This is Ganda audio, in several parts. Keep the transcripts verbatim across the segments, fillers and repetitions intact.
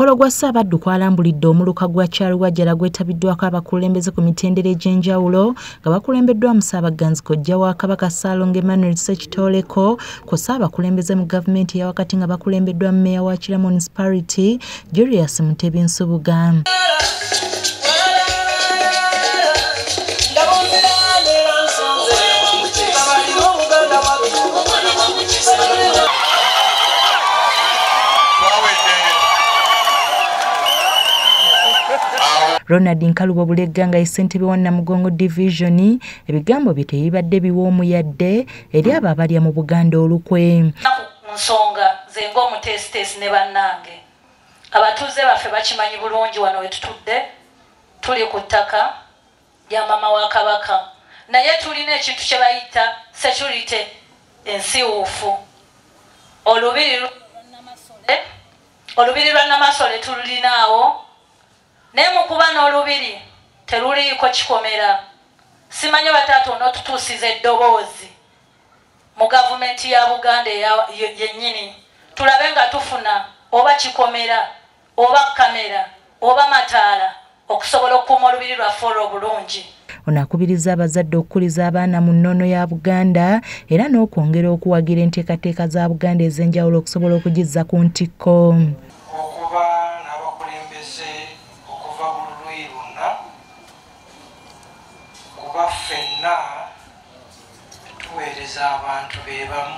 Omukolo gwa Ssaabaddu kwalambulidde omuluka gwa Kyalwajjala gwetabiddwako abakulembeze ku mitendera egy'enjawulo nga bakulembeddwamu Ssaabagganzi kojja wa Kabaka Ssaalongo Emmanuel Ssekitoleko kw'ossa abakulembeze mu gavumenti eyawakati nga bakulembeddwa Mmeeya wa Kira Municipality Julius Mutebi Nsubuga. Ronald Nkalubo Bulegga nga ssentebe wa Namugongo Division ebigambo bye tebibadde biwoomu yadde eri abo abalya mu Buganda olukwe. Nsonga ze ng'omutesitesi ne bannange abatuuze baffe bakimanyi bulungi wano we tutudde tuli ku ttaka lya maama wa Kabaka naye tulina ekintu kye bayita security ensiwuufu. Olubiri lwa olubiri lwa Namasole tululinaawo naye mu kuba n'olubiri teruliiko kikomera. Simanyi bataata onootutuusiza eddoboozi mu gavumenti ya Buganda yennyini tulabe nga tufuna oba kikomera oba kamera oba mataala okusobola okukuuma olubiri lwaffe olw'obulungi. Ono akubiriza abazadde okukuliza abaana mu nnono ya Buganda era n'okwongera okuwagira enteekateeka za Buganda ez'enjawulo okusobola okugizza ku ntikko. Okuba n'abakulembeze okuva mu luuyi lwonna kuba ffenna tuweereza abantu be bamu.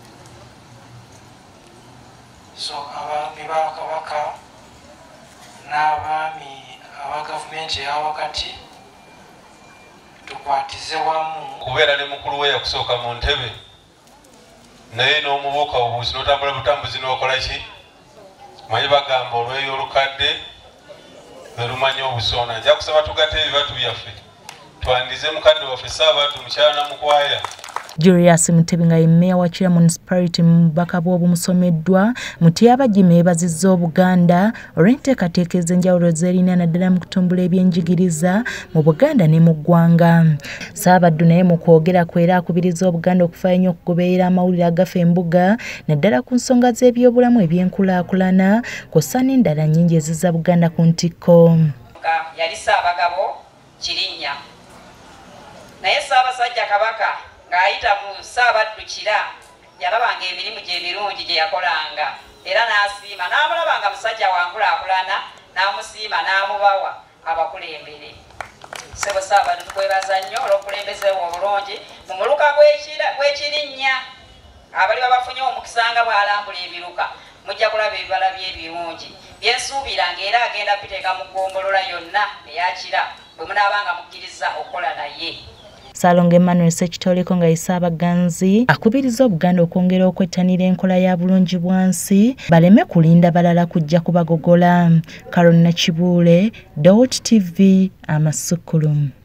So abaami ba Kabaka n'abaami aba gavumenti eyawakati tukwatize wamu. Okubeera ne mukulu we yakusooka mu ntebe naye n'omubuuka obuusi n'otambula butambuzi n'okola ki? Manyi bagamba olweyo olukadde lwe lumanya obusoona. Nja kusaba tugatte ebibatu byaffe twandize mukadde waffe Ssaabaddu mukyala Namukwaya. Julius Mutebi nga ye Mmeeya wa Kira Municipality mu bubaka bw'obumusomeddwa Mutyabagima yeebazizza Obuganda olw'enteekateeka ez'enjawulo z'erina naddala mu kutumbula ebyenjigiriza mu Buganda ne mu ggwanga. Ssaabaddu naye mu kwogera kwe era akubiriza Obuganda okufaayo ennyo okugoberera amawulire agafa embuga naddala ku nsonga z'ebyobulamu eby'enkulaakulana kw'ossa n'endala nnyingi ezizza Buganda ku ntikko. Yali Ssaabagabo Kirinnya naye Ssaabasajja Kabaka ng'ayita mu Ssaabaddu Kira yalabanga emirimu gye emirungi gye yakolanga era n'asiima n'amulabanga musajja wankulaakulana n'amusiima n'amubawa abakulembere. Ssebo Ssaabaddu tukwebaza nnyo olw'okulembeze obulungi mu muluka gw'Ekirinnya. Abali babafunye omukisa nga bw'alambula ebiruka mujja kulaba ebibala by'ebirungi byensuubiranga era agenda biteeka mu ggombolola yonna eya Kira bwe munaabanga mukkiriza okukola naye. Ssaalongo Emmanuel Ssekitoleko nga ye Ssaabagganzi akubiriza Obuganda okwongera okwettanira enkola ya bulungi bwansi baleme kulinda balala kujja kubagogola. Carol Nakibuule, Dot T V, Amasukkulum.